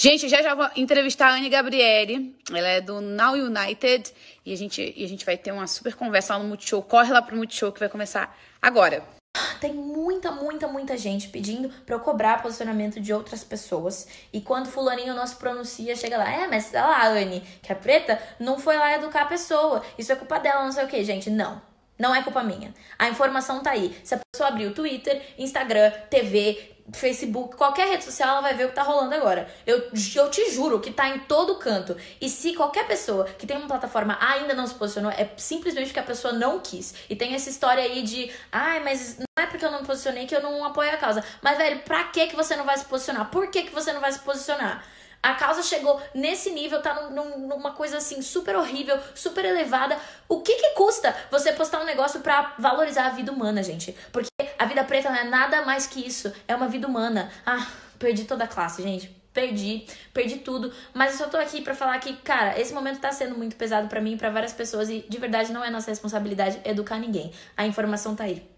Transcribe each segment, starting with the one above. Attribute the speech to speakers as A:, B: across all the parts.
A: Gente, já vou entrevistar a Anne Gabriele. Ela é do Now United. E a gente vai ter uma super conversa lá no Multishow. Corre lá pro Multishow que vai começar agora.
B: Tem muita gente pedindo pra eu cobrar posicionamento de outras pessoas. E quando fulaninho não se pronuncia, chega lá, mas olha lá, a Anne, que é preta, não foi lá educar a pessoa. Isso é culpa dela, não sei o que, gente. Não é culpa minha. A informação tá aí. Se a pessoa abrir o Twitter, Instagram, TV, Facebook, qualquer rede social, ela vai ver o que tá rolando agora. Eu te juro que tá em todo canto. E se qualquer pessoa que tem uma plataforma ainda não se posicionou, é simplesmente porque a pessoa não quis. E tem essa história aí de, mas não é porque eu não me posicionei que eu não apoio a causa. Mas, velho, pra que você não vai se posicionar? Por que você não vai se posicionar? A causa chegou nesse nível, tá numa coisa assim super horrível, super elevada. O que custa você postar um negócio pra valorizar a vida humana, gente? Porque a vida preta não é nada mais que isso. É uma vida humana. Perdi toda a classe, gente. Perdi tudo. Mas eu só tô aqui pra falar que, cara, esse momento tá sendo muito pesado pra mim e pra várias pessoas. E de verdade não é nossa responsabilidade educar ninguém. A informação tá aí.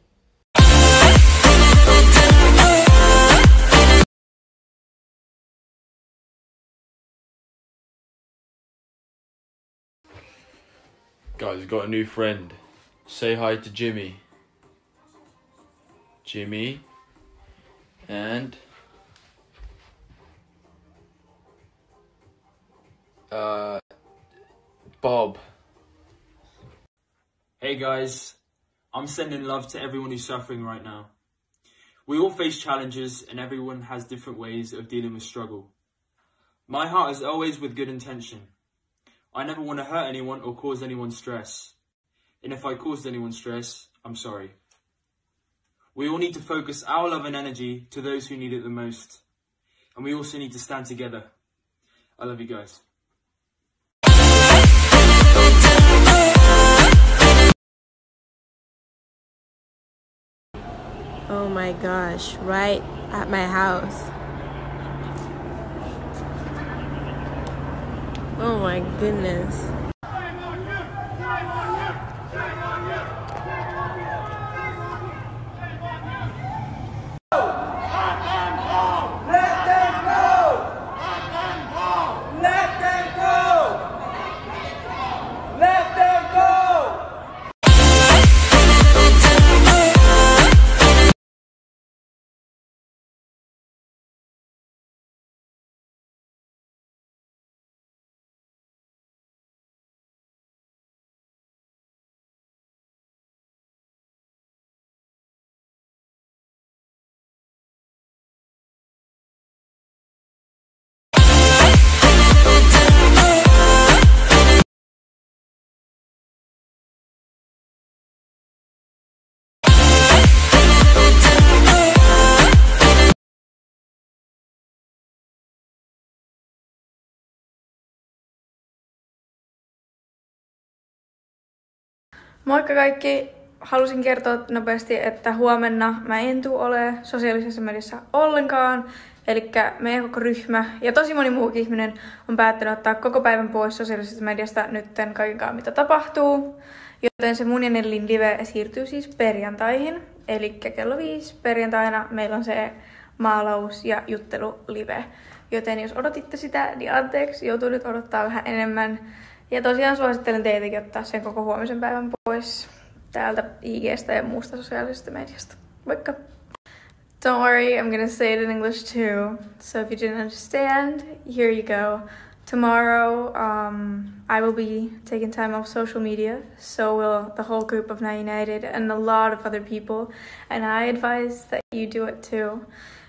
C: Guys, we've got a new friend. Say hi to Jimmy. Jimmy. And... Bob.
D: Hey guys, I'm sending love to everyone who's suffering right now. We all face challenges and everyone has different ways of dealing with struggle. My heart is always with good intention. I never want to hurt anyone or cause anyone stress. And if I caused anyone stress, I'm sorry. We all need to focus our love and energy to those who need it the most. And we also need to stand together. I love you guys.
E: Oh my gosh, right at my house. Oh my goodness.
F: Moikka kaikki! Halusin kertoa nopeasti, että huomenna mä en tule ole sosiaalisessa mediassa ollenkaan. Elikkä meidän koko ryhmä ja tosi moni muukin ihminen on päättänyt ottaa koko päivän pois sosiaalisesta mediasta nytten kaikenkaan mitä tapahtuu. Joten se mun ja Nellin live siirtyy siis perjantaihin. Elikkä kello 5 perjantaina meillä on se maalaus- ja juttelulive. Joten jos odotitte sitä, niin anteeksi, joutuu nyt odottaa vähän enemmän. Ja tosiaan suosittelen teitäkin ottaa sen koko huomisen päivän pois täältä IG:stä ja muusta sosiaalisesta mediasta. Moikka! Don't worry, I'm gonna say it in English too. So if you didn't understand, here you go. Tomorrow, I will be taking time off social media. So will the whole group of Now United and a lot of other people. And I advise that you do it too.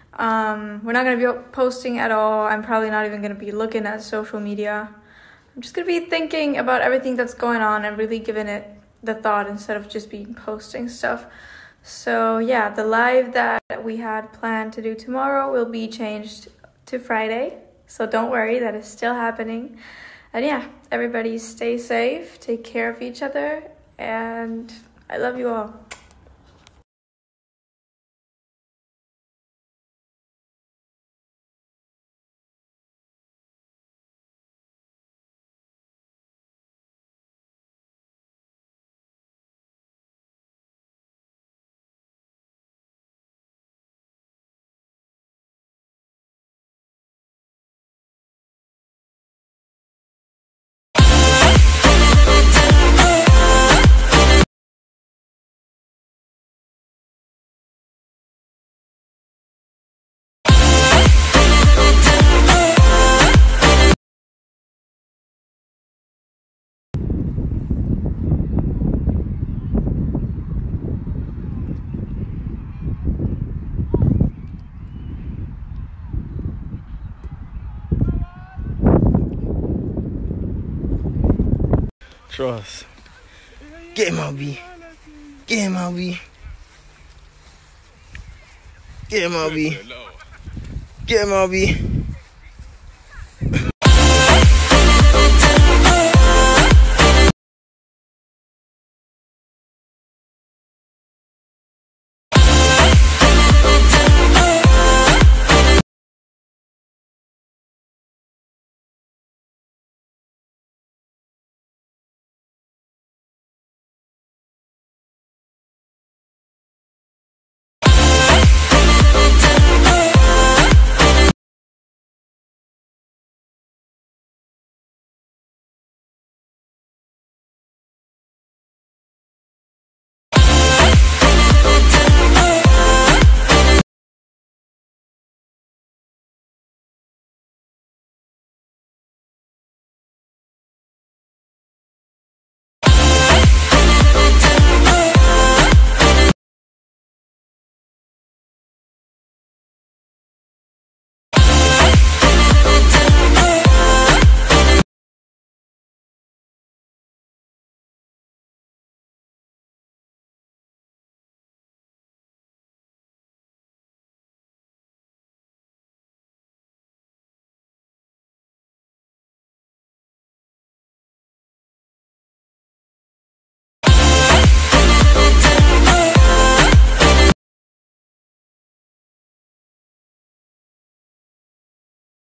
F: We're not gonna be posting at all. I'm probably not even gonna be looking at social media. I'm just gonna be thinking about everything that's going on and really giving it the thought instead of just being posting stuff. So yeah, the live that we had planned to do tomorrow will be changed to Friday. So don't worry, that is still happening. And yeah, everybody stay safe, take care of each other, and I love you all.
G: Trust. Get him out, B. Get him out, B. Get him out, B. Get him out, B.